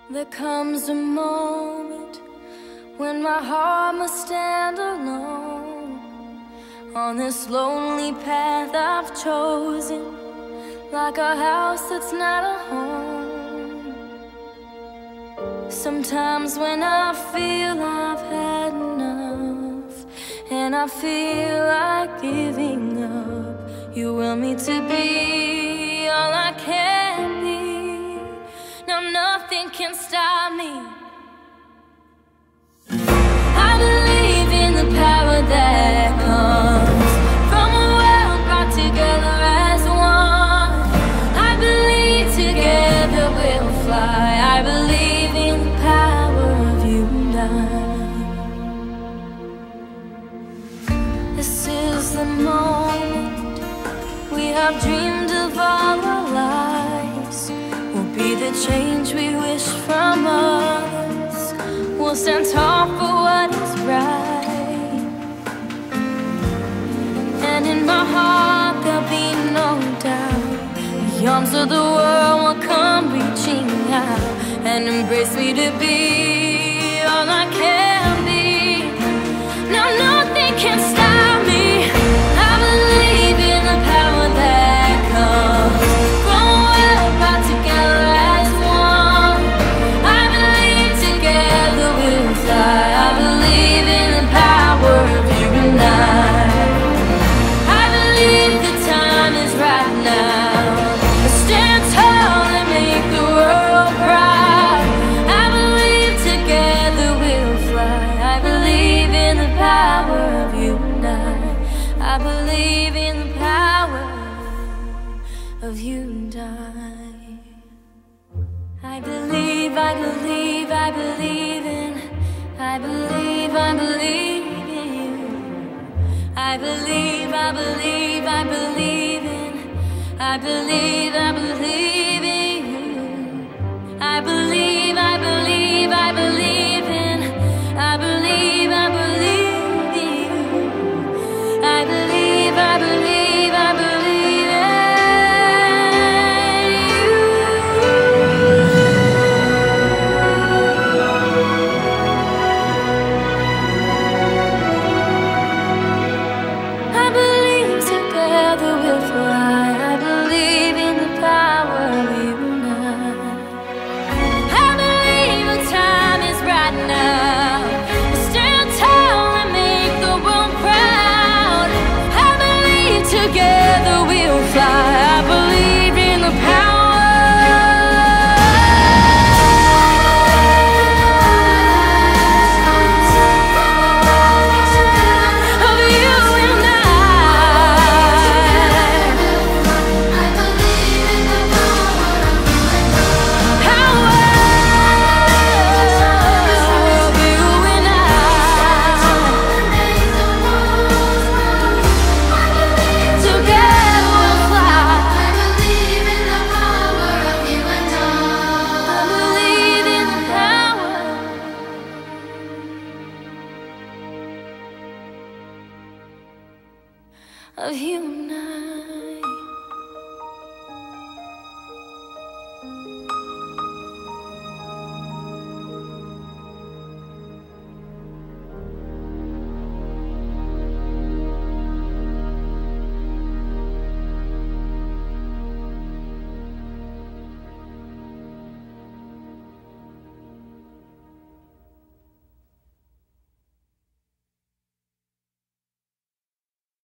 There comes a moment when my heart must stand alone on this lonely path I've chosen, like a house that's not a home. Sometimes when I feel I've had enough and I feel like giving up, you will me to be all I can be. Now nothing can stop me. I believe in the power that comes from a world brought together as one. I believe together we'll fly. I believe in the power of you and I. This is the moment we have dreamed of all our lives. We'll be the change we wish from others. We'll stand tall for what is right. And in my heart there'll be no doubt. The arms of the world will come reaching out and embrace me to be all I can be. Now nothing can stop me. I believe in the power that comes from a world brought together as one. I believe together we'll fly. I believe in the power of you and I believe the time is right now to stand tall and make the world proud. I believe together we'll fly. I believe in the power of you and I believe in the power of you and I believe, I believe, I believe in, I believe, I believe in you. I believe, I believe, I believe in, I believe.